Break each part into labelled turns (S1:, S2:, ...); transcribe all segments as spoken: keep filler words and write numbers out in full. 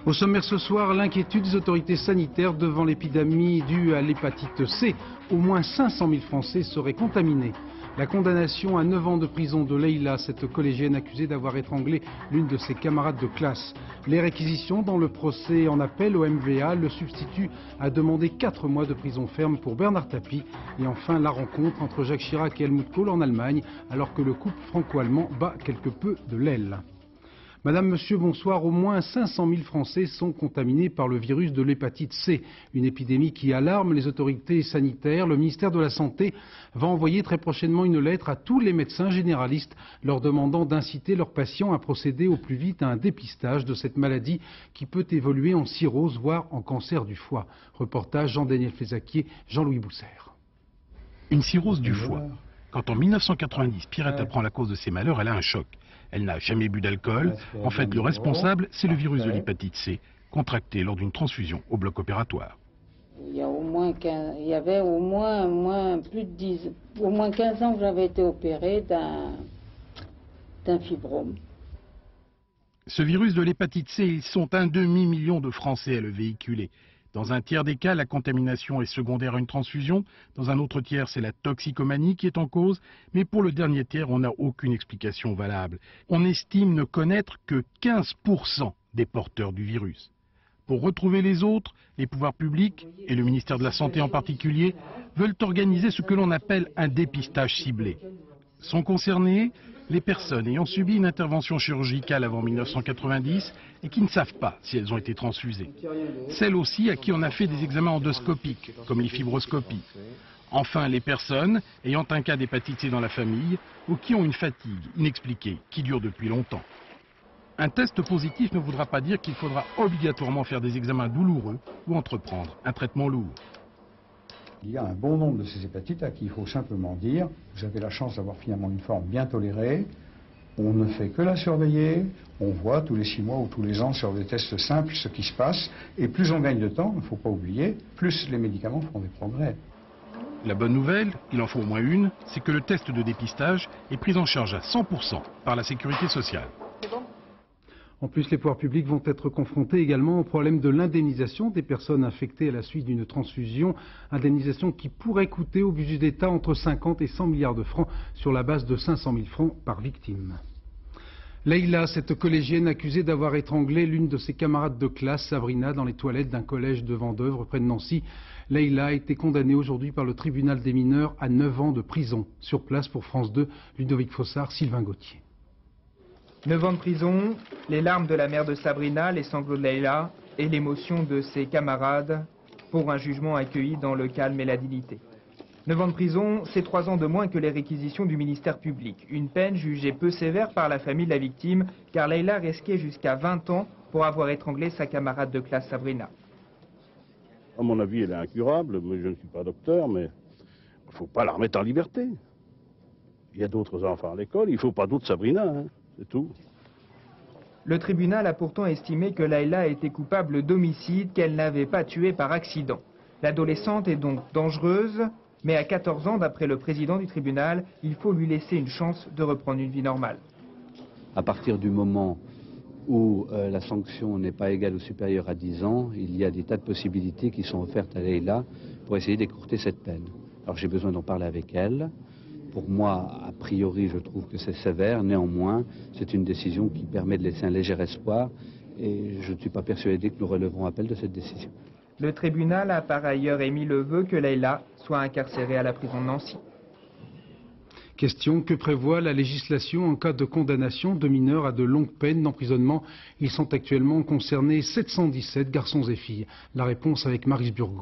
S1: Au sommaire ce soir, l'inquiétude des autorités sanitaires devant l'épidémie due à l'hépatite C. Au moins cinq cent mille Français seraient contaminés. La condamnation à neuf ans de prison de Leïla, cette collégienne accusée d'avoir étranglé l'une de ses camarades de classe. Les réquisitions dans le procès en appel au M V A, le substitut a demandé quatre mois de prison ferme pour Bernard Tapie. Et enfin, la rencontre entre Jacques Chirac et Helmut Kohl en Allemagne, alors que le couple franco-allemand bat quelque peu de l'aile. Madame, Monsieur, bonsoir. Au moins cinq cent mille Français sont contaminés par le virus de l'hépatite C, une épidémie qui alarme les autorités sanitaires. Le ministère de la Santé va envoyer très prochainement une lettre à tous les médecins généralistes leur demandant d'inciter leurs patients à procéder au plus vite à un dépistage de cette maladie qui peut évoluer en cirrhose, voire en cancer du foie. Reportage Jean-Daniel Fézaquier, Jean-Louis Bousser.
S2: Une cirrhose du foie. Quand en mille neuf cent quatre-vingt-dix, Pierrette apprend la cause de ses malheurs, elle a un choc. Elle n'a jamais bu d'alcool. En fait, le responsable, c'est le virus de l'hépatite C, contracté lors d'une transfusion au bloc opératoire.
S3: Il y a au moins quinze, il y avait au moins, moins plus de dix, au moins quinze ans que j'avais été opéré d'un d'un fibrome.
S2: Ce virus de l'hépatite C, ils sont un demi-million de Français à le véhiculer. Dans un tiers des cas, la contamination est secondaire à une transfusion. Dans un autre tiers, c'est la toxicomanie qui est en cause. Mais pour le dernier tiers, on n'a aucune explication valable. On estime ne connaître que quinze pour cent des porteurs du virus. Pour retrouver les autres, les pouvoirs publics, et le ministère de la Santé en particulier, veulent organiser ce que l'on appelle un dépistage ciblé. Sont concernés les personnes ayant subi une intervention chirurgicale avant mille neuf cent quatre-vingt-dix et qui ne savent pas si elles ont été transfusées. Celles aussi à qui on a fait des examens endoscopiques, comme les fibroscopies. Enfin, les personnes ayant un cas d'hépatite C dans la famille ou qui ont une fatigue inexpliquée qui dure depuis longtemps. Un test positif ne voudra pas dire qu'il faudra obligatoirement faire des examens douloureux ou entreprendre un traitement lourd.
S4: Il y a un bon nombre de ces hépatites à qui il faut simplement dire « vous avez la chance d'avoir finalement une forme bien tolérée, on ne fait que la surveiller, on voit tous les six mois ou tous les ans sur des tests simples ce qui se passe, et plus on gagne de temps, il ne faut pas oublier, plus les médicaments font des progrès ».
S2: La bonne nouvelle, il en faut au moins une, c'est que le test de dépistage est pris en charge à cent pour cent par la sécurité sociale.
S1: En plus, les pouvoirs publics vont être confrontés également au problème de l'indemnisation des personnes infectées à la suite d'une transfusion. Indemnisation qui pourrait coûter au budget d'État entre cinquante et cent milliards de francs sur la base de cinq cent mille francs par victime. Leïla, cette collégienne accusée d'avoir étranglé l'une de ses camarades de classe, Sabrina, dans les toilettes d'un collège de Vendeuvre près de Nancy. Leïla a été condamnée aujourd'hui par le tribunal des mineurs à neuf ans de prison. Sur place pour France deux, Ludovic Fossard, Sylvain Gauthier.
S5: neuf ans de prison, les larmes de la mère de Sabrina, les sanglots de Leïla et l'émotion de ses camarades pour un jugement accueilli dans le calme et la dignité. neuf ans de prison, c'est trois ans de moins que les réquisitions du ministère public. Une peine jugée peu sévère par la famille de la victime, car Leïla risquait jusqu'à vingt ans pour avoir étranglé sa camarade de classe Sabrina.
S6: À mon avis, elle est incurable, mais je ne suis pas docteur, mais il ne faut pas la remettre en liberté. Il y a d'autres enfants à l'école, il ne faut pas d'autres Sabrina, hein. C'est tout.
S5: Le tribunal a pourtant estimé que Leïla était coupable d'homicide, qu'elle n'avait pas tué par accident. L'adolescente est donc dangereuse, mais à quatorze ans, d'après le président du tribunal, il faut lui laisser une chance de reprendre une vie normale.
S7: À partir du moment où euh, la sanction n'est pas égale ou supérieure à dix ans, il y a des tas de possibilités qui sont offertes à Leïla pour essayer d'écourter cette peine. Alors j'ai besoin d'en parler avec elle. Pour moi, a priori, je trouve que c'est sévère. Néanmoins, c'est une décision qui permet de laisser un léger espoir et je ne suis pas persuadé que nous relèverons appel de cette décision.
S5: Le tribunal a par ailleurs émis le vœu que Leïla soit incarcérée à la prison de Nancy.
S1: Question, que prévoit la législation en cas de condamnation de mineurs à de longues peines d'emprisonnement? Ils sont actuellement concernés sept cent dix-sept garçons et filles. La réponse avec Maryse Burgot.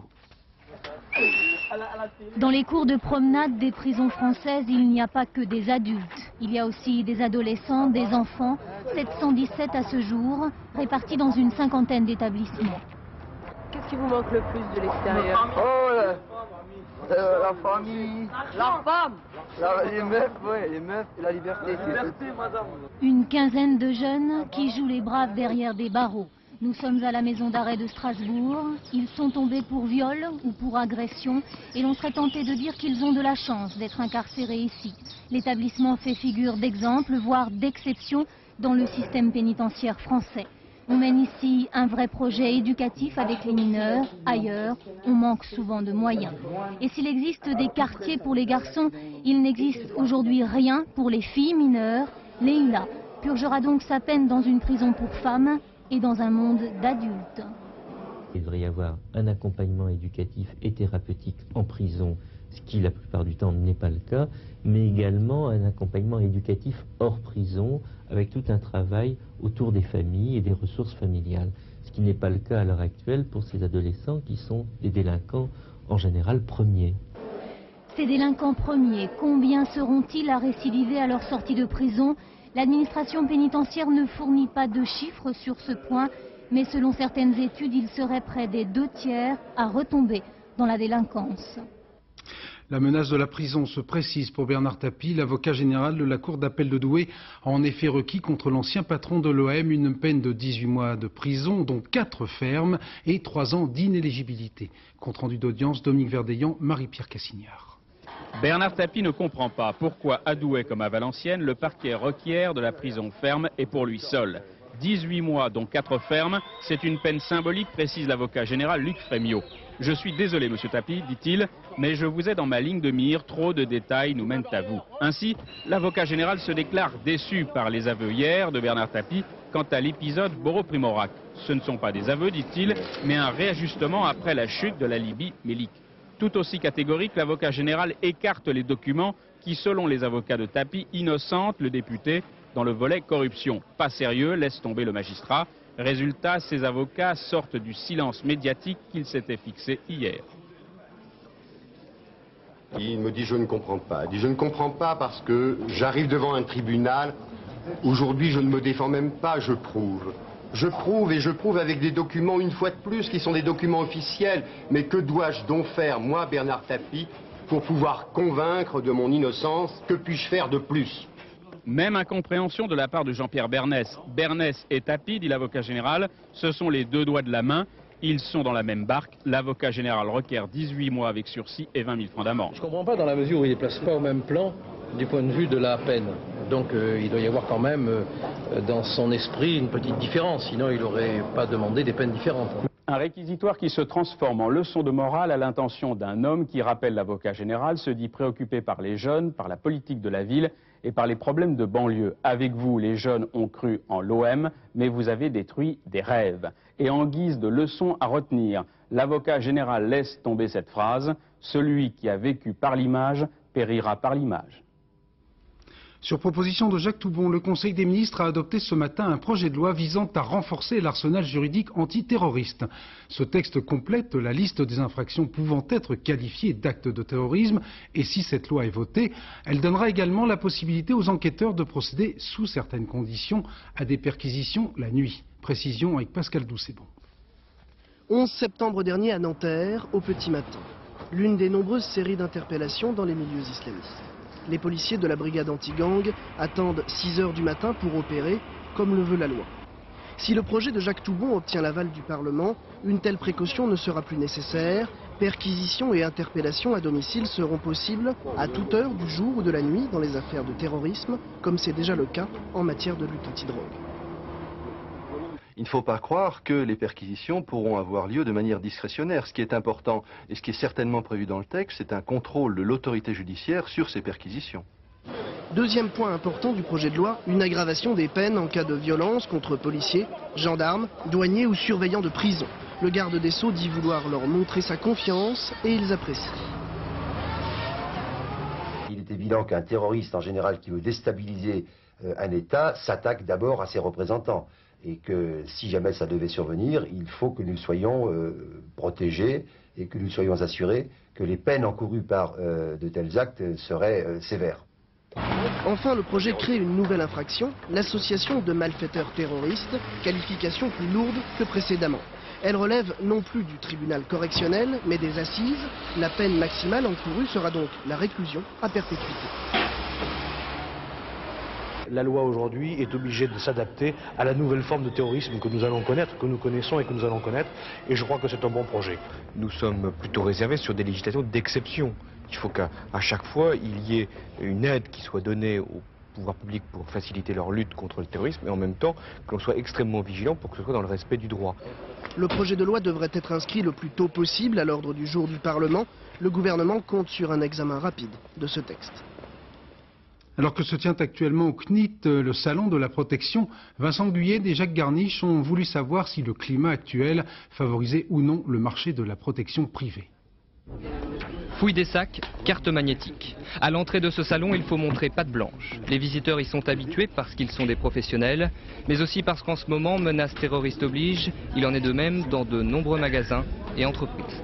S8: Dans les cours de promenade des prisons françaises, il n'y a pas que des adultes. Il y a aussi des adolescents, des enfants, sept cent dix-sept à ce jour, répartis dans une cinquantaine d'établissements.
S9: Qu'est-ce qui vous manque le plus de l'extérieur?
S10: Oh, la, euh, la famille,
S9: la femme,
S10: la, les meufs, ouais, les meufs et la liberté.
S9: La liberté, madame.
S8: Une quinzaine de jeunes qui jouent les braves derrière des barreaux. Nous sommes à la maison d'arrêt de Strasbourg. Ils sont tombés pour viol ou pour agression et l'on serait tenté de dire qu'ils ont de la chance d'être incarcérés ici. L'établissement fait figure d'exemple, voire d'exception dans le système pénitentiaire français. On mène ici un vrai projet éducatif avec les mineurs. Ailleurs, on manque souvent de moyens. Et s'il existe des quartiers pour les garçons, il n'existe aujourd'hui rien pour les filles mineures. Leïla purgera donc sa peine dans une prison pour femmes et dans un monde d'adultes.
S11: Il devrait y avoir un accompagnement éducatif et thérapeutique en prison, ce qui la plupart du temps n'est pas le cas, mais également un accompagnement éducatif hors prison, avec tout un travail autour des familles et des ressources familiales, ce qui n'est pas le cas à l'heure actuelle pour ces adolescents qui sont des délinquants en général premiers.
S8: Ces délinquants premiers, combien seront-ils à récidiver à leur sortie de prison? L'administration pénitentiaire ne fournit pas de chiffres sur ce point, mais selon certaines études, il serait près des deux tiers à retomber dans la délinquance.
S1: La menace de la prison se précise pour Bernard Tapie. L'avocat général de la Cour d'appel de Douai a en effet requis contre l'ancien patron de l'O M une peine de dix-huit mois de prison, dont quatre fermes et trois ans d'inéligibilité. Compte rendu d'audience, Dominique Verdeillan, Marie-Pierre Cassignard.
S12: Bernard Tapie ne comprend pas pourquoi à Douai comme à Valenciennes, le parquet requiert de la prison ferme et pour lui seul. dix-huit mois, dont quatre fermes, c'est une peine symbolique, précise l'avocat général Luc Frémiot. Je suis désolé, monsieur Tapie, dit-il, mais je vous ai dans ma ligne de mire, trop de détails nous mènent à vous. Ainsi, l'avocat général se déclare déçu par les aveux hier de Bernard Tapie quant à l'épisode Boro-Primorac. Ce ne sont pas des aveux, dit-il, mais un réajustement après la chute de la Libye Mélique. Tout aussi catégorique, l'avocat général écarte les documents qui, selon les avocats de Tapie, innocentent le député dans le volet corruption. Pas sérieux, laisse tomber le magistrat. Résultat, ces avocats sortent du silence médiatique qu'ils s'étaient fixé hier.
S13: Il me dit je ne comprends pas. Il dit je ne comprends pas parce que j'arrive devant un tribunal. Aujourd'hui je ne me défends même pas, je prouve. Je prouve et je prouve avec des documents une fois de plus qui sont des documents officiels. Mais que dois-je donc faire, moi Bernard Tapie, pour pouvoir convaincre de mon innocence? Que puis-je faire de plus?
S12: Même incompréhension de la part de Jean-Pierre Bernès. Bernès et Tapie, dit l'avocat général, ce sont les deux doigts de la main. Ils sont dans la même barque. L'avocat général requiert dix-huit mois avec sursis et vingt mille francs d'amende.
S14: Je ne comprends pas dans la mesure où il ne les place pas au même plan du point de vue de la peine. Donc euh, il doit y avoir quand même euh, dans son esprit une petite différence. Sinon il n'aurait pas demandé des peines différentes.
S12: Un réquisitoire qui se transforme en leçon de morale à l'intention d'un homme qui, rappelle l'avocat général, se dit préoccupé par les jeunes, par la politique de la ville et par les problèmes de banlieue. Avec vous, les jeunes ont cru en l'O M, mais vous avez détruit des rêves. Et en guise de leçon à retenir, l'avocat général laisse tomber cette phrase « Celui qui a vécu par l'image périra par l'image ».
S1: Sur proposition de Jacques Toubon, le Conseil des ministres a adopté ce matin un projet de loi visant à renforcer l'arsenal juridique antiterroriste. Ce texte complète la liste des infractions pouvant être qualifiées d'actes de terrorisme et si cette loi est votée, elle donnera également la possibilité aux enquêteurs de procéder sous certaines conditions à des perquisitions la nuit. Précision avec Pascal Doucet-Bon.
S15: onze septembre dernier à Nanterre, au petit matin. L'une des nombreuses séries d'interpellations dans les milieux islamistes. Les policiers de la brigade anti-gang attendent six heures du matin pour opérer, comme le veut la loi. Si le projet de Jacques Toubon obtient l'aval du Parlement, une telle précaution ne sera plus nécessaire. Perquisitions et interpellations à domicile seront possibles à toute heure du jour ou de la nuit dans les affaires de terrorisme, comme c'est déjà le cas en matière de lutte antidrogue.
S16: Il ne faut pas croire que les perquisitions pourront avoir lieu de manière discrétionnaire. Ce qui est important et ce qui est certainement prévu dans le texte, c'est un contrôle de l'autorité judiciaire sur ces perquisitions.
S15: Deuxième point important du projet de loi, une aggravation des peines en cas de violence contre policiers, gendarmes, douaniers ou surveillants de prison. Le garde des Sceaux dit vouloir leur montrer sa confiance et ils apprécient.
S17: Il est évident qu'un terroriste en général qui veut déstabiliser euh, un État s'attaque d'abord à ses représentants. Et que si jamais ça devait survenir, il faut que nous soyons euh, protégés et que nous soyons assurés que les peines encourues par euh, de tels actes seraient euh, sévères.
S15: Enfin, le projet crée une nouvelle infraction, l'association de malfaiteurs terroristes, qualification plus lourde que précédemment. Elle relève non plus du tribunal correctionnel, mais des assises. La peine maximale encourue sera donc la réclusion à perpétuité.
S18: La loi aujourd'hui est obligée de s'adapter à la nouvelle forme de terrorisme que nous allons connaître, que nous connaissons et que nous allons connaître, et je crois que c'est un bon projet.
S19: Nous sommes plutôt réservés sur des législations d'exception. Il faut qu'à chaque fois, il y ait une aide qui soit donnée aux pouvoirs publics pour faciliter leur lutte contre le terrorisme, et en même temps que l'on soit extrêmement vigilant pour que ce soit dans le respect du droit.
S15: Le projet de loi devrait être inscrit le plus tôt possible à l'ordre du jour du Parlement. Le gouvernement compte sur un examen rapide de ce texte.
S1: Alors que se tient actuellement au C N I T le salon de la protection, Vincent Guyenne et Jacques Garniche ont voulu savoir si le climat actuel favorisait ou non le marché de la protection privée.
S20: Fouille des sacs, carte magnétique. À l'entrée de ce salon, il faut montrer patte blanche. Les visiteurs y sont habitués parce qu'ils sont des professionnels, mais aussi parce qu'en ce moment, menace terroriste oblige. Il en est de même dans de nombreux magasins et entreprises.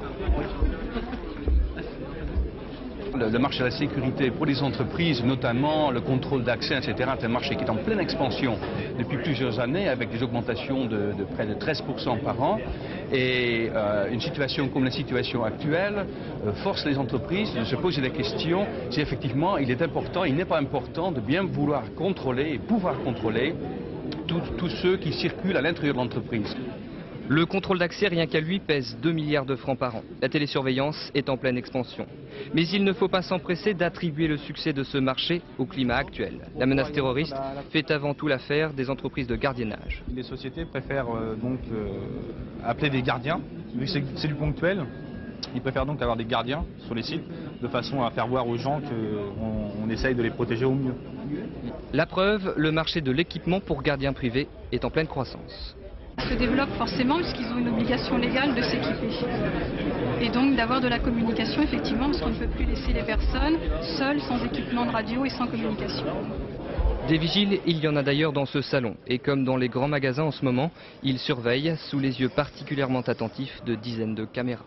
S21: Le marché de la sécurité pour les entreprises, notamment le contrôle d'accès, et cetera, c'est un marché qui est en pleine expansion depuis plusieurs années avec des augmentations de, de près de treize pour cent par an. Et euh, une situation comme la situation actuelle euh, force les entreprises de se poser la question si effectivement il est important, il n'est pas important de bien vouloir contrôler et pouvoir contrôler tous ceux qui circulent à l'intérieur de l'entreprise.
S20: Le contrôle d'accès, rien qu'à lui, pèse deux milliards de francs par an. La télésurveillance est en pleine expansion. Mais il ne faut pas s'empresser d'attribuer le succès de ce marché au climat actuel. La menace terroriste fait avant tout l'affaire des entreprises de gardiennage.
S22: Les sociétés préfèrent euh, donc euh, appeler des gardiens, vu que c'est du ponctuel. Ils préfèrent donc avoir des gardiens sur les sites, de façon à faire voir aux gens qu'on on essaye de les protéger au mieux.
S20: La preuve, le marché de l'équipement pour gardiens privés est en pleine croissance.
S23: Se développe forcément puisqu'ils ont une obligation légale de s'équiper et donc d'avoir de la communication effectivement parce qu'on ne peut plus laisser les personnes seules sans équipement de radio et sans communication.
S20: Des vigiles, il y en a d'ailleurs dans ce salon et comme dans les grands magasins en ce moment, ils surveillent sous les yeux particulièrement attentifs de dizaines de caméras.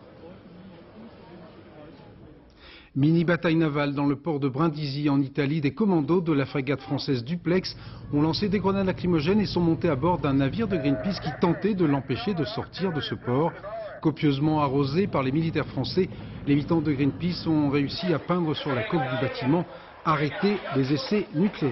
S1: Mini-bataille navale dans le port de Brindisi en Italie, des commandos de la frégate française Duplex ont lancé des grenades lacrymogènes et sont montés à bord d'un navire de Greenpeace qui tentait de l'empêcher de sortir de ce port. Copieusement arrosés par les militaires français, les militants de Greenpeace ont réussi à peindre sur la coque du bâtiment « Arrêter les essais nucléaires ».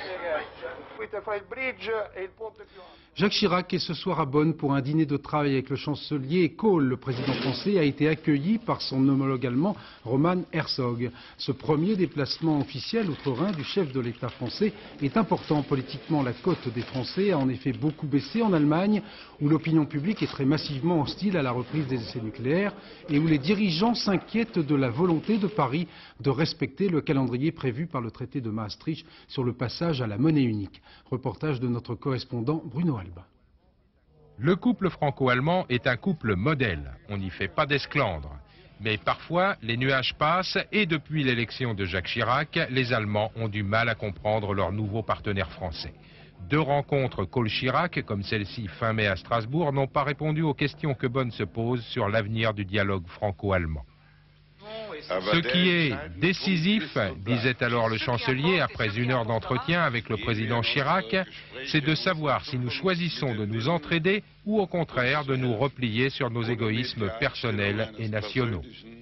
S1: Jacques Chirac est ce soir à Bonn pour un dîner de travail avec le chancelier Kohl. Le président français a été accueilli par son homologue allemand Roman Herzog. Ce premier déplacement officiel outre-Rhin du chef de l'État français est important politiquement. La cote des Français a en effet beaucoup baissé en Allemagne, où l'opinion publique est très massivement hostile à la reprise des essais nucléaires et où les dirigeants s'inquiètent de la volonté de Paris de respecter le calendrier prévu par le traité de Maastricht sur le passage à la monnaie unique. Reportage de notre correspondant Bruno Alba.
S24: Le couple franco-allemand est un couple modèle. On n'y fait pas d'esclandre. Mais parfois, les nuages passent et depuis l'élection de Jacques Chirac, les Allemands ont du mal à comprendre leur nouveau partenaire français. Deux rencontres Kohl-Chirac, comme celle-ci fin mai à Strasbourg, n'ont pas répondu aux questions que Bonn se pose sur l'avenir du dialogue franco-allemand. Ce qui est décisif, disait alors le chancelier après une heure d'entretien avec le président Chirac, c'est de savoir si nous choisissons de nous entraider ou au contraire de nous replier sur nos égoïsmes personnels et nationaux.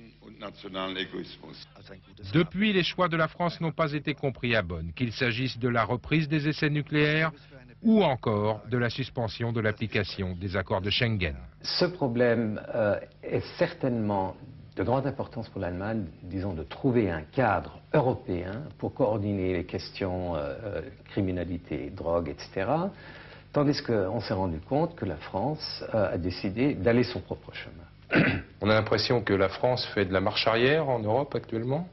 S24: Depuis, les choix de la France n'ont pas été compris à Bonn, qu'il s'agisse de la reprise des essais nucléaires ou encore de la suspension de l'application des accords de Schengen.
S25: Ce problème euh, est certainement de grande importance pour l'Allemagne, disons, de trouver un cadre européen pour coordonner les questions euh, criminalité, drogue, et cetera. Tandis qu'on s'est rendu compte que la France euh, a décidé d'aller son propre chemin.
S24: On a l'impression que la France fait de la marche arrière en Europe actuellement?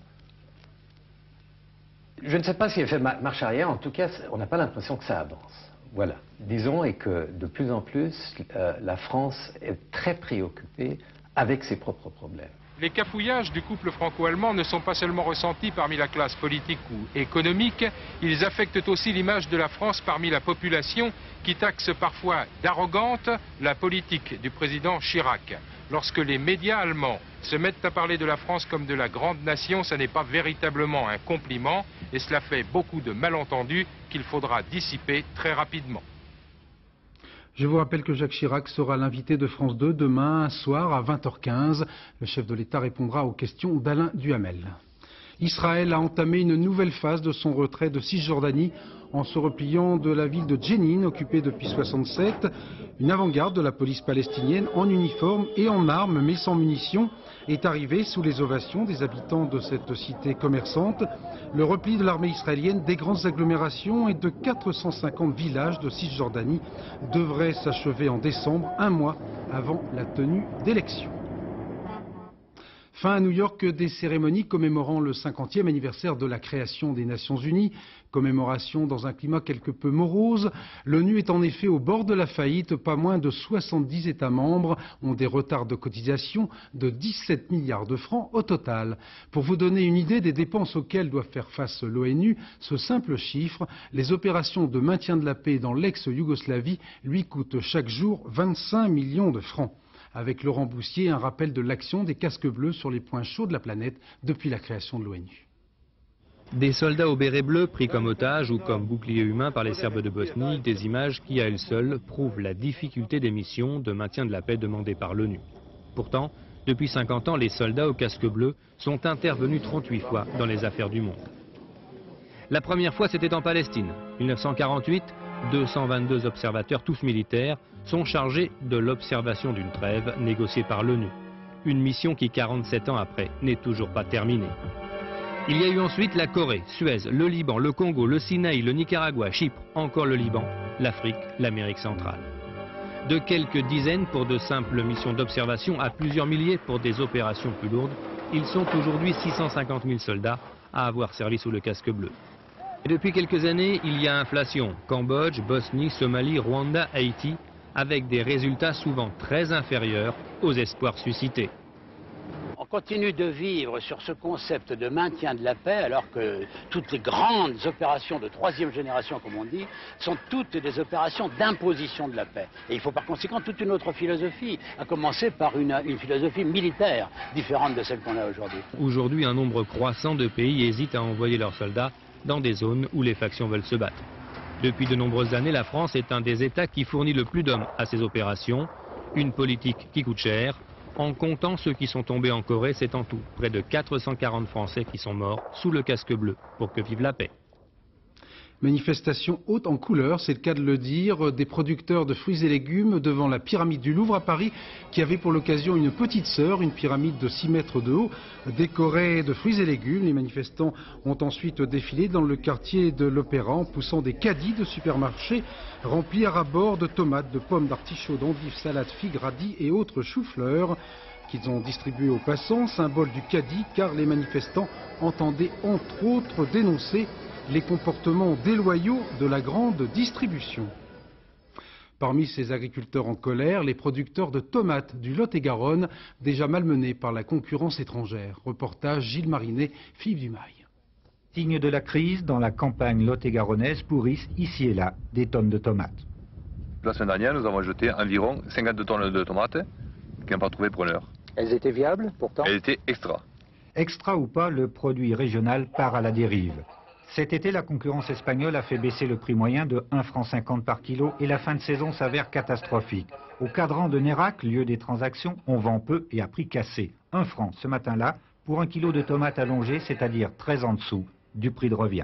S25: Je ne sais pas si elle fait marche arrière, en tout cas, on n'a pas l'impression que ça avance. Voilà. Disons et que de plus en plus, euh, la France est très préoccupée avec ses propres problèmes.
S24: Les cafouillages du couple franco-allemand ne sont pas seulement ressentis parmi la classe politique ou économique, ils affectent aussi l'image de la France parmi la population qui taxe parfois d'arrogante la politique du président Chirac. Lorsque les médias allemands se mettent à parler de la France comme de la grande nation, ça n'est pas véritablement un compliment et cela fait beaucoup de malentendus qu'il faudra dissiper très rapidement.
S1: Je vous rappelle que Jacques Chirac sera l'invité de France deux demain soir à vingt heures quinze. Le chef de l'État répondra aux questions d'Alain Duhamel. Israël a entamé une nouvelle phase de son retrait de Cisjordanie en se repliant de la ville de Jenin, occupée depuis soixante-sept. Une avant-garde de la police palestinienne en uniforme et en armes, mais sans munitions, est arrivée sous les ovations des habitants de cette cité commerçante. Le repli de l'armée israélienne des grandes agglomérations et de quatre cent cinquante villages de Cisjordanie devrait s'achever en décembre, un mois avant la tenue d'élections. Fin à New York des cérémonies commémorant le cinquantième anniversaire de la création des Nations Unies. Commémoration dans un climat quelque peu morose. L'ONU est en effet au bord de la faillite. Pas moins de soixante-dix États membres ont des retards de cotisation de dix-sept milliards de francs au total. Pour vous donner une idée des dépenses auxquelles doit faire face l'ONU, ce simple chiffre, les opérations de maintien de la paix dans l'ex-Yougoslavie lui coûtent chaque jour vingt-cinq millions de francs. Avec Laurent Boussier, un rappel de l'action des casques bleus sur les points chauds de la planète depuis la création de l'ONU.
S2: Des soldats au béret bleu pris comme otages ou comme boucliers humains par les Serbes de Bosnie, des images qui à elles seules prouvent la difficulté des missions de maintien de la paix demandées par l'ONU. Pourtant, depuis cinquante ans, les soldats au casque bleu sont intervenus trente-huit fois dans les affaires du monde. La première fois, c'était en Palestine. mille neuf cent quarante-huit, deux cent vingt-deux observateurs, tous militaires, sont chargés de l'observation d'une trêve négociée par l'ONU. Une mission qui, quarante-sept ans après, n'est toujours pas terminée. Il y a eu ensuite la Corée, Suez, le Liban, le Congo, le Sinaï, le Nicaragua, Chypre, encore le Liban, l'Afrique, l'Amérique centrale. De quelques dizaines pour de simples missions d'observation à plusieurs milliers pour des opérations plus lourdes, ils sont aujourd'hui six cent cinquante mille soldats à avoir servi sous le casque bleu. Et depuis quelques années, il y a inflation. Cambodge, Bosnie, Somalie, Rwanda, Haïti, avec des résultats souvent très inférieurs aux espoirs suscités.
S3: On continue de vivre sur ce concept de maintien de la paix alors que toutes les grandes opérations de troisième génération, comme on dit, sont toutes des opérations d'imposition de la paix. Et il faut par conséquent toute une autre philosophie, à commencer par une, une philosophie militaire différente de celle qu'on a aujourd'hui.
S2: Aujourd'hui, un nombre croissant de pays hésitent à envoyer leurs soldats dans des zones où les factions veulent se battre. Depuis de nombreuses années, la France est un des États qui fournit le plus d'hommes à ces opérations, une politique qui coûte cher. En comptant ceux qui sont tombés en Corée, c'est en tout près de quatre cent quarante Français qui sont morts sous le casque bleu pour que vive la paix.
S1: Manifestation haute en couleur, c'est le cas de le dire, des producteurs de fruits et légumes devant la pyramide du Louvre à Paris, qui avait pour l'occasion une petite sœur, une pyramide de six mètres de haut, décorée de fruits et légumes. Les manifestants ont ensuite défilé dans le quartier de l'Opéra en poussant des caddies de supermarchés remplis à ras-bord de tomates, de pommes, d'artichauts, d'endives, salades, figues, radis et autres choux-fleurs qu'ils ont distribués aux passants, symbole du caddie, car les manifestants entendaient entre autres dénoncer les comportements déloyaux de la grande distribution. Parmi ces agriculteurs en colère, les producteurs de tomates du Lot-et-Garonne, déjà malmenés par la concurrence étrangère. Reportage Gilles Marinet, Philippe Dumail.
S4: Signe de la crise, dans la campagne lot-et-garonnaise pourrissent ici et là des tonnes de tomates.
S6: La semaine dernière, nous avons jeté environ cinquante tonnes de tomates qui n'ont pas trouvé preneur.
S4: Elles étaient viables pourtant?
S6: Elles étaient extra.
S4: Extra ou pas, le produit régional part à la dérive. Cet été, la concurrence espagnole a fait baisser le prix moyen de un franc cinquante par kilo et la fin de saison s'avère catastrophique. Au cadran de Nérac, lieu des transactions, on vend peu et à prix cassé. un franc ce matin-là pour un kilo de tomates allongées, c'est-à-dire très en dessous du prix de revient.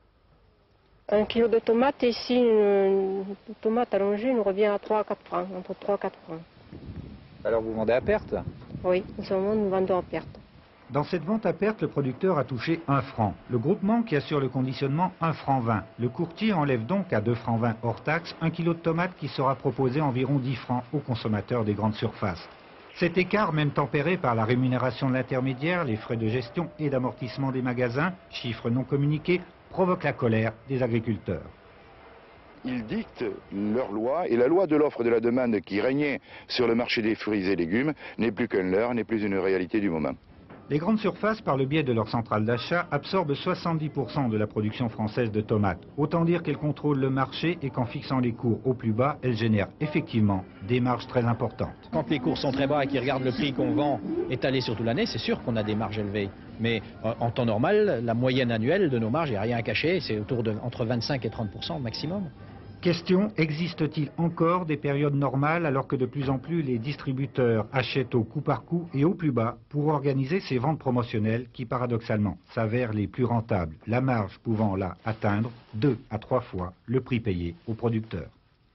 S7: Un kilo de tomates ici, une tomate allongée nous revient à trois à quatre francs, entre trois à quatre francs.
S4: Alors vous vendez à perte?
S7: Oui, en ce moment nous vendons à perte.
S4: Dans cette vente à perte, le producteur a touché un franc. Le groupement qui assure le conditionnement, un franc vingt. Le courtier enlève donc à deux francs vingt hors taxe un kilo de tomates qui sera proposé environ dix francs aux consommateurs des grandes surfaces. Cet écart, même tempéré par la rémunération de l'intermédiaire, les frais de gestion et d'amortissement des magasins, chiffres non communiqués, provoque la colère des agriculteurs.
S26: Ils dictent leur loi et la loi de l'offre et de la demande qui régnait sur le marché des fruits et légumes n'est plus qu'un leurre, n'est plus une réalité du moment.
S4: Les grandes surfaces, par le biais de leur centrale d'achat, absorbent soixante-dix pour cent de la production française de tomates. Autant dire qu'elles contrôlent le marché et qu'en fixant les cours au plus bas, elles génèrent effectivement des marges très importantes.
S27: Quand les cours sont très bas et qu'ils regardent le prix qu'on vend étalé sur toute l'année, c'est sûr qu'on a des marges élevées. Mais euh, en temps normal, la moyenne annuelle de nos marges, il n'y a rien à cacher, c'est autour de entre vingt-cinq et trente pour cent maximum.
S4: Question, existe-t-il encore des périodes normales alors que de plus en plus les distributeurs achètent au coup par coup et au plus bas pour organiser ces ventes promotionnelles qui paradoxalement s'avèrent les plus rentables, la marge pouvant là atteindre deux à trois fois le prix payé aux producteurs.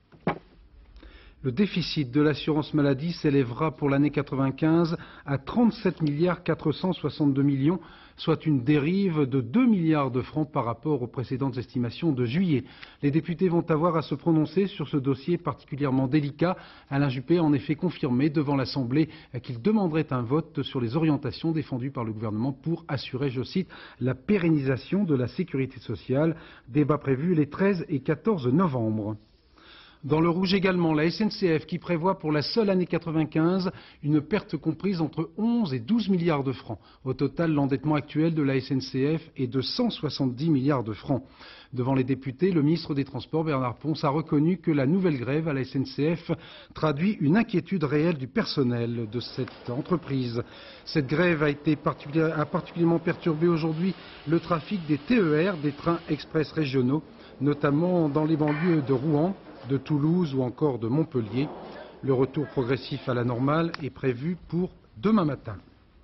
S1: Le déficit de l'assurance maladie s'élèvera pour l'année quatre-vingt-quinze à trente-sept milliards quatre cent soixante-deux millions, soit une dérive de deux milliards de francs par rapport aux précédentes estimations de juillet. Les députés vont avoir à se prononcer sur ce dossier particulièrement délicat. Alain Juppé a en effet confirmé devant l'Assemblée qu'il demanderait un vote sur les orientations défendues par le gouvernement pour assurer, je cite, la pérennisation de la sécurité sociale. Débat prévu les treize et quatorze novembre. Dans le rouge également, la S N C F qui prévoit pour la seule année quatre-vingt-quinze une perte comprise entre onze et douze milliards de francs. Au total, l'endettement actuel de la S N C F est de cent soixante-dix milliards de francs. Devant les députés, le ministre des Transports, Bernard Pons, a reconnu que la nouvelle grève à la S N C F traduit une inquiétude réelle du personnel de cette entreprise. Cette grève a, été particulier, a particulièrement perturbé aujourd'hui le trafic des T E R, des trains express régionaux, notamment dans les banlieues de Rouen, de Toulouse ou encore de Montpellier. Le retour progressif à la normale est prévu pour demain matin.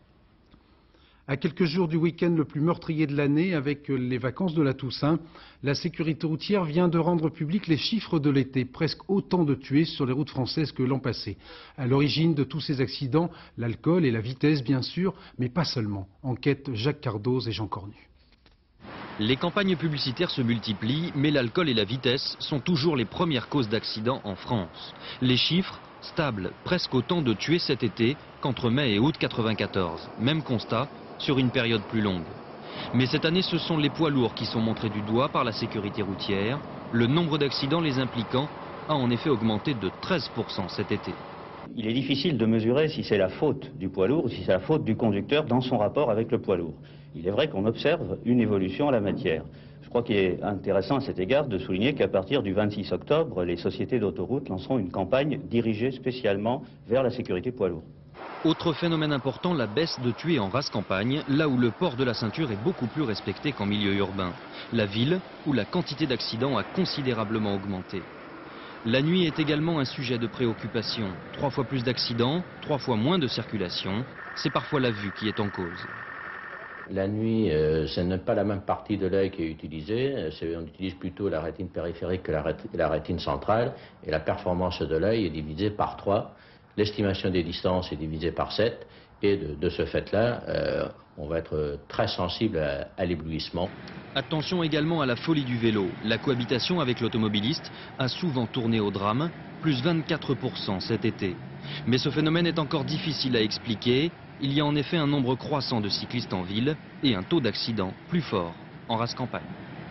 S1: À quelques jours du week-end le plus meurtrier de l'année, avec les vacances de la Toussaint, la sécurité routière vient de rendre publics les chiffres de l'été, presque autant de tués sur les routes françaises que l'an passé. À l'origine de tous ces accidents, l'alcool et la vitesse bien sûr, mais pas seulement. Enquête Jacques Cardoz et Jean Cornu.
S5: Les campagnes publicitaires se multiplient, mais l'alcool et la vitesse sont toujours les premières causes d'accidents en France. Les chiffres, stables, presque autant de tués cet été qu'entre mai et août quatre-vingt-quatorze. Même constat sur une période plus longue. Mais cette année, ce sont les poids lourds qui sont montrés du doigt par la sécurité routière. Le nombre d'accidents les impliquant a en effet augmenté de treize pour cent cet été.
S8: Il est difficile de mesurer si c'est la faute du poids lourd ou si c'est la faute du conducteur dans son rapport avec le poids lourd. Il est vrai qu'on observe une évolution en la matière. Je crois qu'il est intéressant à cet égard de souligner qu'à partir du vingt-six octobre, les sociétés d'autoroutes lanceront une campagne dirigée spécialement vers la sécurité poids lourd.
S5: Autre phénomène important, la baisse de tués en race campagne, là où le port de la ceinture est beaucoup plus respecté qu'en milieu urbain. La ville, où la quantité d'accidents a considérablement augmenté. La nuit est également un sujet de préoccupation. Trois fois plus d'accidents, trois fois moins de circulation. C'est parfois la vue qui est en cause.
S9: La nuit, euh, ce n'est pas la même partie de l'œil qui est utilisée. On utilise plutôt la rétine périphérique que la, rét la rétine centrale. Et la performance de l'œil est divisée par trois. L'estimation des distances est divisée par sept. Et de, de ce fait-là, euh, on va être très sensible à, à l'éblouissement.
S5: Attention également à la folie du vélo. La cohabitation avec l'automobiliste a souvent tourné au drame, plus vingt-quatre pour cent cet été. Mais ce phénomène est encore difficile à expliquer. Il y a en effet un nombre croissant de cyclistes en ville et un taux d'accident plus fort en race campagne.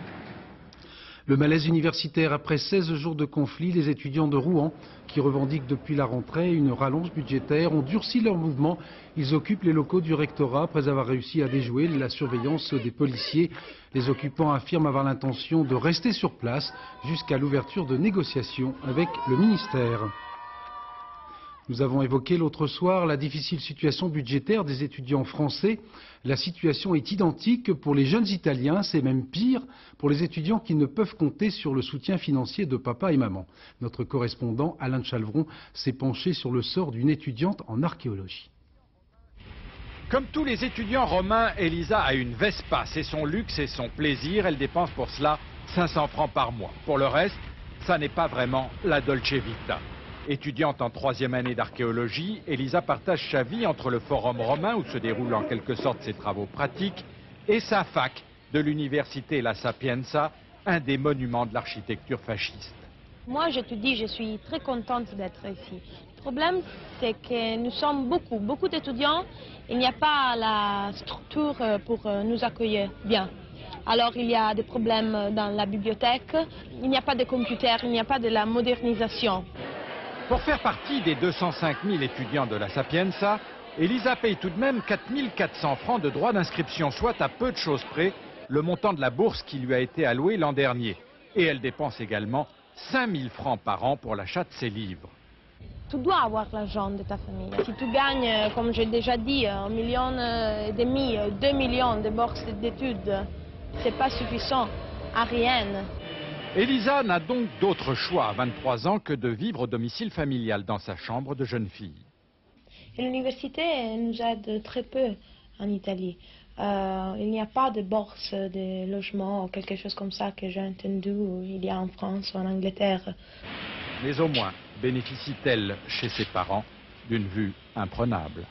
S1: Le malaise universitaire après seize jours de conflit, les étudiants de Rouen, qui revendiquent depuis la rentrée une rallonge budgétaire, ont durci leur mouvement. Ils occupent les locaux du rectorat après avoir réussi à déjouer la surveillance des policiers. Les occupants affirment avoir l'intention de rester sur place jusqu'à l'ouverture de négociations avec le ministère. Nous avons évoqué l'autre soir la difficile situation budgétaire des étudiants français. La situation est identique pour les jeunes Italiens, c'est même pire pour les étudiants qui ne peuvent compter sur le soutien financier de papa et maman. Notre correspondant Alain Chalvron s'est penché sur le sort d'une étudiante en archéologie.
S10: Comme tous les étudiants romains, Elisa a une Vespa. C'est son luxe et son plaisir. Elle dépense pour cela cinq cents francs par mois. Pour le reste, ça n'est pas vraiment la Dolce Vita. Étudiante en troisième année d'archéologie, Elisa partage sa vie entre le Forum romain, où se déroulent en quelque sorte ses travaux pratiques, et sa fac de l'université La Sapienza, un des monuments de l'architecture fasciste.
S11: Moi, je te dis, je suis très contente d'être ici. Le problème, c'est que nous sommes beaucoup, beaucoup d'étudiants. Il n'y a pas la structure pour nous accueillir bien. Alors, il y a des problèmes dans la bibliothèque, il n'y a pas de computer, il n'y a pas de la modernisation.
S10: Pour faire partie des deux cent cinq mille étudiants de la Sapienza, Elisa paye tout de même quatre mille quatre cents francs de droits d'inscription, soit à peu de choses près le montant de la bourse qui lui a été allouée l'an dernier. Et elle dépense également cinq mille francs par an pour l'achat de ses livres.
S11: Tu dois avoir l'argent de ta famille. Si tu gagnes, comme j'ai déjà dit, un million et demi, deux millions de bourses d'études, c'est pas suffisant à rien.
S10: Elisa n'a donc d'autre choix à vingt-trois ans que de vivre au domicile familial dans sa chambre de jeune fille.
S11: L'université nous aide très peu en Italie. Euh, il n'y a pas de bourse de logement ou quelque chose comme ça que j'ai entendu il y a en France ou en Angleterre.
S10: Mais au moins bénéficie-t-elle chez ses parents d'une vue imprenable.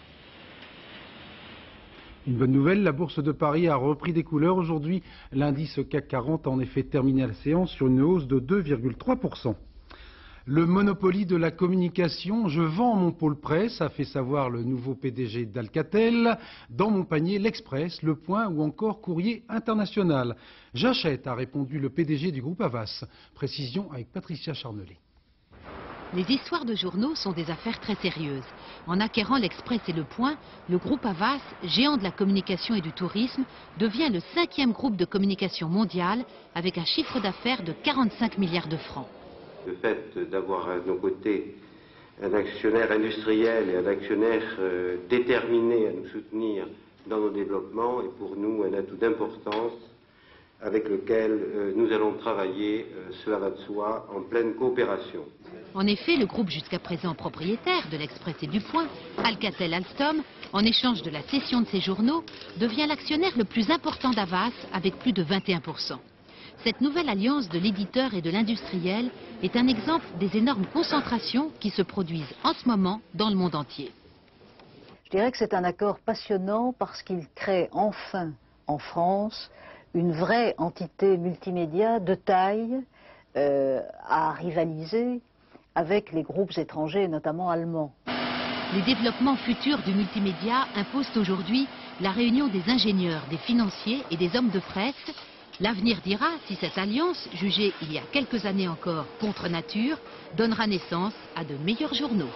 S1: Une bonne nouvelle, la bourse de Paris a repris des couleurs aujourd'hui. L'indice C A C quarante a en effet terminé la séance sur une hausse de deux virgule trois pour cent. Le Monopoly de la communication, je vends mon pôle presse, a fait savoir le nouveau P D G d'Alcatel. Dans mon panier, l'Express, Le Point ou encore Courrier International. J'achète, a répondu le P D G du groupe Havas. Précision avec Patricia Charnelet.
S12: Les histoires de journaux sont des affaires très sérieuses. En acquérant l'Express et Le Point, le groupe Havas, géant de la communication et du tourisme, devient le cinquième groupe de communication mondial avec un chiffre d'affaires de quarante-cinq milliards de francs.
S13: Le fait d'avoir à nos côtés un actionnaire industriel et un actionnaire euh, déterminé à nous soutenir dans nos développements est pour nous un atout d'importance avec lequel euh, nous allons travailler, euh, cela va de soi, en pleine coopération.
S12: En effet, le groupe jusqu'à présent propriétaire de l'Express et du Point, Alcatel-Alstom, en échange de la cession de ses journaux, devient l'actionnaire le plus important d'Havas avec plus de vingt et un pour cent. Cette nouvelle alliance de l'éditeur et de l'industriel est un exemple des énormes concentrations qui se produisent en ce moment dans le monde entier.
S14: Je dirais que c'est un accord passionnant parce qu'il crée enfin en France une vraie entité multimédia de taille euh, à rivaliser avec les groupes étrangers, notamment allemands.
S12: Les développements futurs du multimédia imposent aujourd'hui la réunion des ingénieurs, des financiers et des hommes de presse. L'avenir dira si cette alliance, jugée il y a quelques années encore contre nature, donnera naissance à de meilleurs journaux.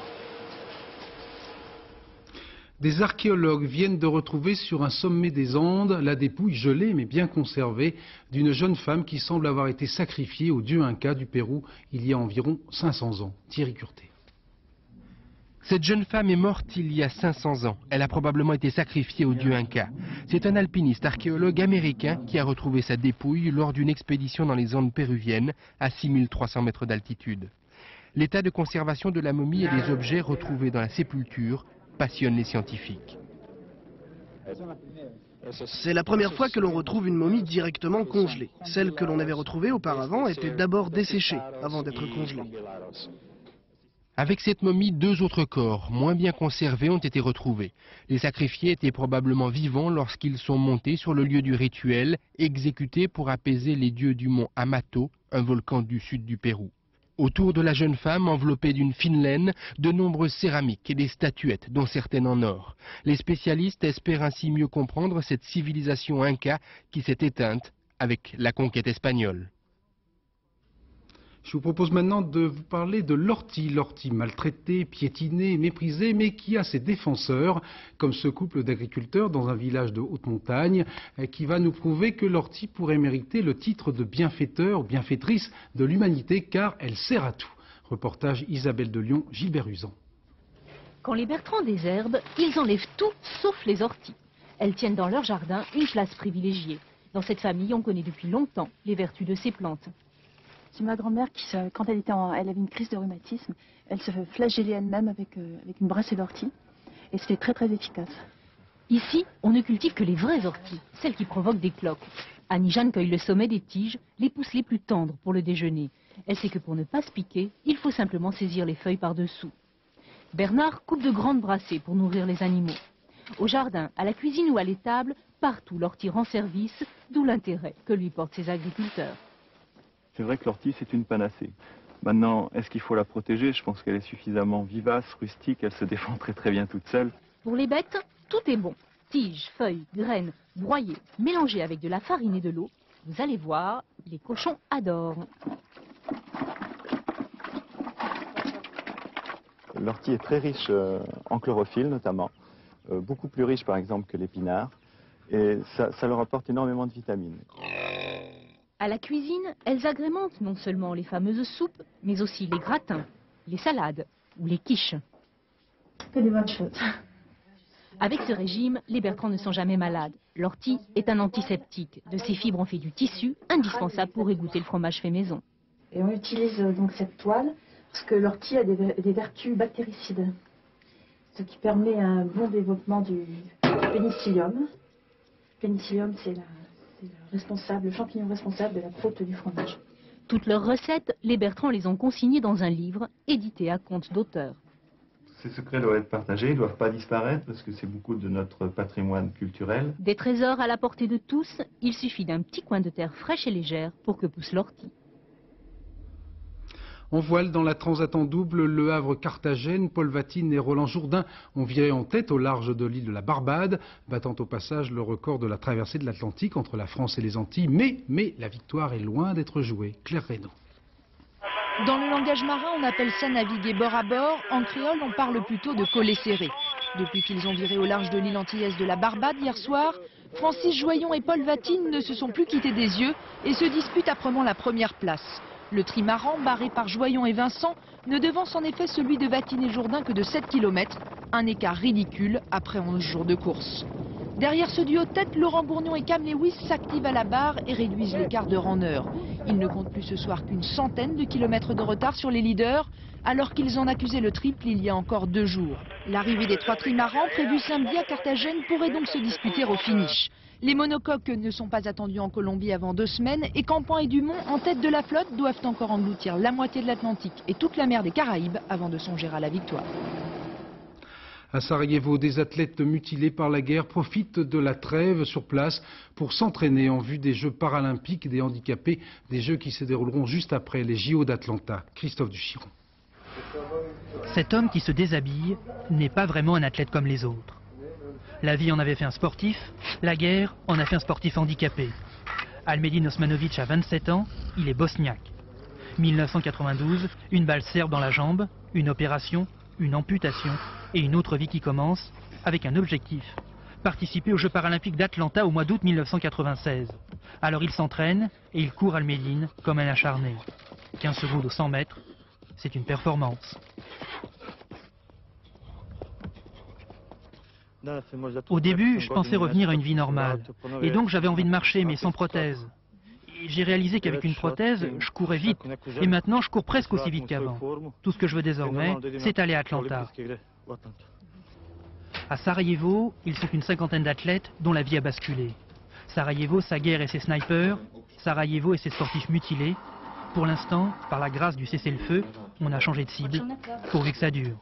S1: Des archéologues viennent de retrouver sur un sommet des Andes la dépouille gelée mais bien conservée d'une jeune femme qui semble avoir été sacrifiée au dieu Inca du Pérou il y a environ cinq cents ans. Thierry Curté.
S16: Cette jeune femme est morte il y a cinq cents ans. Elle a probablement été sacrifiée au dieu Inca. C'est un alpiniste archéologue américain qui a retrouvé sa dépouille lors d'une expédition dans les Andes péruviennes à six mille trois cents mètres d'altitude. L'état de conservation de la momie et des objets retrouvés dans la sépulture passionne les scientifiques.
S15: C'est la première fois que l'on retrouve une momie directement congelée. Celle que l'on avait retrouvée auparavant était d'abord desséchée avant d'être congelée.
S16: Avec cette momie, deux autres corps, moins bien conservés, ont été retrouvés. Les sacrifiés étaient probablement vivants lorsqu'ils sont montés sur le lieu du rituel, exécutés pour apaiser les dieux du mont Amato, un volcan du sud du Pérou. Autour de la jeune femme, enveloppée d'une fine laine, de nombreuses céramiques et des statuettes, dont certaines en or. Les spécialistes espèrent ainsi mieux comprendre cette civilisation inca qui s'est éteinte avec la conquête espagnole.
S1: Je vous propose maintenant de vous parler de l'ortie, l'ortie maltraitée, piétinée, méprisée, mais qui a ses défenseurs, comme ce couple d'agriculteurs dans un village de haute montagne, qui va nous prouver que l'ortie pourrait mériter le titre de bienfaiteur ou bienfaitrice de l'humanité, car elle sert à tout. Reportage Isabelle de Lyon, Gilbert Usan.
S17: Quand les Bertrand désherbent, ils enlèvent tout sauf les orties. Elles tiennent dans leur jardin une place privilégiée. Dans cette famille, on connaît depuis longtemps les vertus de ces plantes.
S18: C'est ma grand-mère qui, quand elle, était en, elle avait une crise de rhumatisme, elle se flagellait elle-même avec, euh, avec une brassée d'ortie. Et c'était très très efficace.
S17: Ici, on ne cultive que les vraies orties, celles qui provoquent des cloques. Annie-Jeanne cueille le sommet des tiges, les pousses les plus tendres pour le déjeuner. Elle sait que pour ne pas se piquer, il faut simplement saisir les feuilles par-dessous. Bernard coupe de grandes brassées pour nourrir les animaux. Au jardin, à la cuisine ou à l'étable, partout l'ortie rend service, d'où l'intérêt que lui portent ces agriculteurs.
S19: C'est vrai que l'ortie, c'est une panacée. Maintenant, est-ce qu'il faut la protéger? Je pense qu'elle est suffisamment vivace, rustique, elle se défend très très bien toute seule.
S17: Pour les bêtes, tout est bon. Tiges, feuilles, graines, broyées, mélangées avec de la farine et de l'eau. Vous allez voir, les cochons adorent.
S19: L'ortie est très riche en chlorophylle notamment, beaucoup plus riche par exemple que l'épinard, et ça, ça leur apporte énormément de vitamines.
S17: À la cuisine, elles agrémentent non seulement les fameuses soupes, mais aussi les gratins, les salades ou les quiches.
S18: Que des bonnes choses.
S17: Avec ce régime, les Bertrand ne sont jamais malades. L'ortie est un antiseptique. De ses fibres, on fait du tissu, indispensable pour égoutter le fromage fait maison.
S18: Et on utilise euh, donc cette toile parce que l'ortie a des, des vertus bactéricides, ce qui permet un bon développement du, du pénicillium. Le pénicillium, c'est la, c'est le responsable, le champignon responsable de la croûte du fromage.
S17: Toutes leurs recettes, les Bertrand les ont consignées dans un livre édité à compte d'auteur.
S19: Ces secrets doivent être partagés, ils ne doivent pas disparaître parce que c'est beaucoup de notre patrimoine culturel.
S17: Des trésors à la portée de tous, il suffit d'un petit coin de terre fraîche et légère pour que pousse l'ortie.
S1: En voile dans la Transat en double, Le Havre-Carthagène, Paul Vatine et Roland Jourdain ont viré en tête au large de l'île de la Barbade, battant au passage le record de la traversée de l'Atlantique entre la France et les Antilles. Mais, mais la victoire est loin d'être jouée. Claire Reynaud.
S3: Dans le langage marin, on appelle ça naviguer bord à bord. En créole, on parle plutôt de coller serré. Depuis qu'ils ont viré au large de l'île antillaise de la Barbade hier soir, Francis Joyon et Paul Vatine ne se sont plus quittés des yeux et se disputent âprement la première place. Le trimaran, barré par Joyon et Vincent, ne devance en effet celui de Vatine et Jourdain que de sept kilomètres, un écart ridicule après onze jours de course. Derrière ce duo tête, Laurent Bourgnon et Cam Lewis s'activent à la barre et réduisent l'écart d'heure en heure. Ils ne comptent plus ce soir qu'une centaine de kilomètres de retard sur les leaders, alors qu'ils en accusaient le triple il y a encore deux jours. L'arrivée des trois trimarans, prévue samedi à Carthagène, pourrait donc se disputer au finish. Les monocoques ne sont pas attendus en Colombie avant deux semaines et Campan et Dumont, en tête de la flotte, doivent encore engloutir la moitié de l'Atlantique et toute la mer des Caraïbes avant de songer à la victoire.
S1: À Sarajevo, des athlètes mutilés par la guerre profitent de la trêve sur place pour s'entraîner en vue des Jeux paralympiques des handicapés, des Jeux qui se dérouleront juste après les J O d'Atlanta. Christophe Duchiron.
S20: Cet homme qui se déshabille n'est pas vraiment un athlète comme les autres. La vie en avait fait un sportif, la guerre en a fait un sportif handicapé. Almedin Osmanovic a vingt-sept ans, il est bosniaque. mille neuf cent quatre-vingt-douze, une balle serbe dans la jambe, une opération, une amputation et une autre vie qui commence avec un objectif. Participer aux Jeux paralympiques d'Atlanta au mois d'août mille neuf cent quatre-vingt-seize. Alors il s'entraîne et il court Almedin comme un acharné. quinze secondes aux cent mètres, c'est une performance. Au début, je pensais revenir à une vie normale. Et donc j'avais envie de marcher, mais sans prothèse. J'ai réalisé qu'avec une prothèse, je courais vite. Et maintenant, je cours presque aussi vite qu'avant. Tout ce que je veux désormais, c'est aller à Atlanta. À Sarajevo, ils sont une cinquantaine d'athlètes dont la vie a basculé. Sarajevo, sa guerre et ses snipers. Sarajevo et ses sportifs mutilés. Pour l'instant, par la grâce du cessez-le-feu, on a changé de cible, pourvu que ça dure.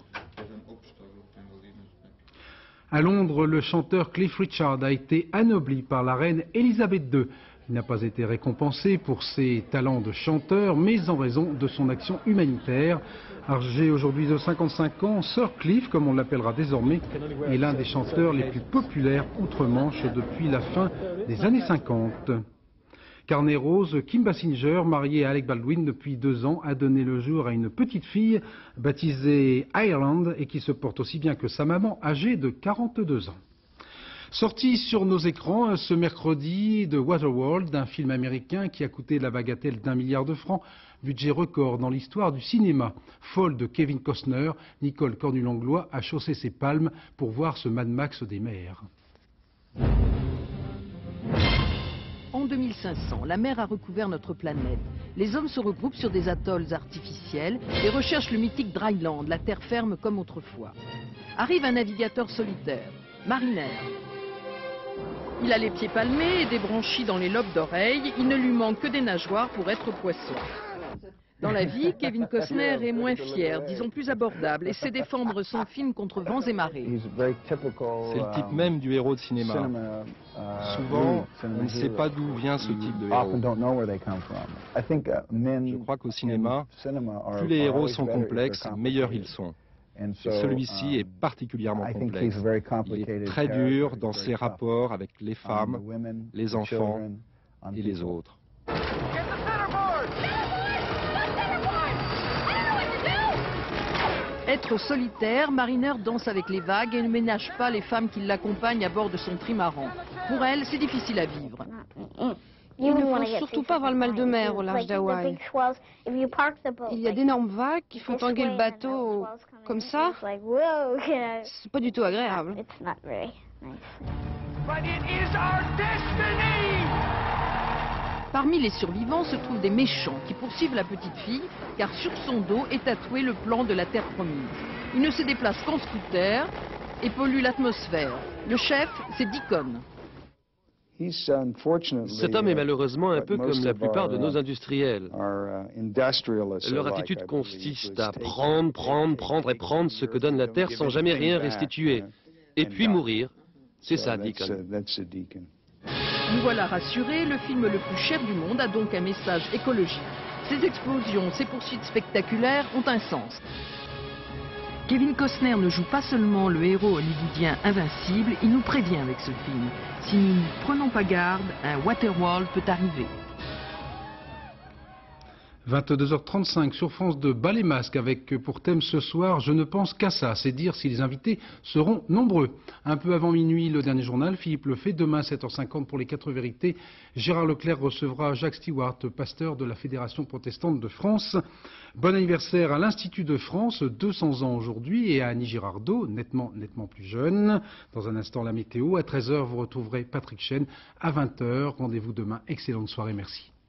S1: À Londres, le chanteur Cliff Richard a été anobli par la reine Elisabeth deux. Il n'a pas été récompensé pour ses talents de chanteur, mais en raison de son action humanitaire. Âgé aujourd'hui de cinquante-cinq ans, Sir Cliff, comme on l'appellera désormais, est l'un des chanteurs les plus populaires outre-Manche depuis la fin des années cinquante. Carnet rose, Kim Basinger, mariée à Alec Baldwin depuis deux ans, a donné le jour à une petite fille baptisée Ireland et qui se porte aussi bien que sa maman, âgée de quarante-deux ans. Sortie sur nos écrans ce mercredi de Waterworld, un film américain qui a coûté la bagatelle d'un milliard de francs, budget record dans l'histoire du cinéma. Folle de Kevin Costner, Nicole Cornu-Langlois a chaussé ses palmes pour voir ce Mad Max des mers.
S21: En deux mille cinq cents, la mer a recouvert notre planète. Les hommes se regroupent sur des atolls artificiels et recherchent le mythique Dryland, la terre ferme comme autrefois. Arrive un navigateur solitaire, Mariner. Il a les pieds palmés et des branchies dans les lobes d'oreilles. Il ne lui manque que des nageoires pour être poisson. Dans la vie, Kevin Costner est moins fier, disons plus abordable, et sait défendre son film contre vents et marées.
S22: C'est le type même du héros de cinéma. Souvent, on ne sait pas d'où vient ce type de héros. Je crois qu'au cinéma, plus les héros sont complexes, meilleurs ils sont. Celui-ci est particulièrement complexe. Il est très dur dans ses rapports avec les femmes, les enfants et les autres.
S21: Être solitaire, Mariner danse avec les vagues et ne ménage pas les femmes qui l'accompagnent à bord de son trimaran. Pour elle, c'est difficile à vivre.
S23: Il ne faut surtout pas avoir le mal de mer au large d'Hawaï. Il y a d'énormes vagues qui font tanguer le bateau comme ça. C'est pas du tout agréable.
S21: Parmi les survivants se trouvent des méchants qui poursuivent la petite fille car sur son dos est tatoué le plan de la terre promise. Il ne se déplace qu'en scooter et pollue l'atmosphère. Le chef, c'est Deacon.
S2: Cet homme est malheureusement un peu comme la plupart de nos industriels. Leur attitude consiste à prendre, prendre, prendre et prendre ce que donne la terre sans jamais rien restituer. Et puis mourir. C'est ça, Deacon.
S21: Nous voilà rassurés, le film le plus cher du monde a donc un message écologique. Ces explosions, ces poursuites spectaculaires ont un sens. Kevin Costner ne joue pas seulement le héros hollywoodien invincible, il nous prévient avec ce film. Si nous ne prenons pas garde, un Waterworld peut arriver.
S1: vingt-deux heures trente-cinq sur France deux, bas les masques avec pour thème ce soir « Je ne pense qu'à ça », c'est dire si les invités seront nombreux. Un peu avant minuit, le dernier journal, Philippe Lefebvre. Demain, sept heures cinquante pour les quatre vérités, Gérard Leclerc recevra Jacques Stewart, pasteur de la Fédération protestante de France. Bon anniversaire à l'Institut de France, deux cents ans aujourd'hui, et à Annie Girardot, nettement, nettement plus jeune. Dans un instant, la météo. À treize heures, vous retrouverez Patrick Chen. À vingt heures, rendez-vous demain. Excellente soirée, merci.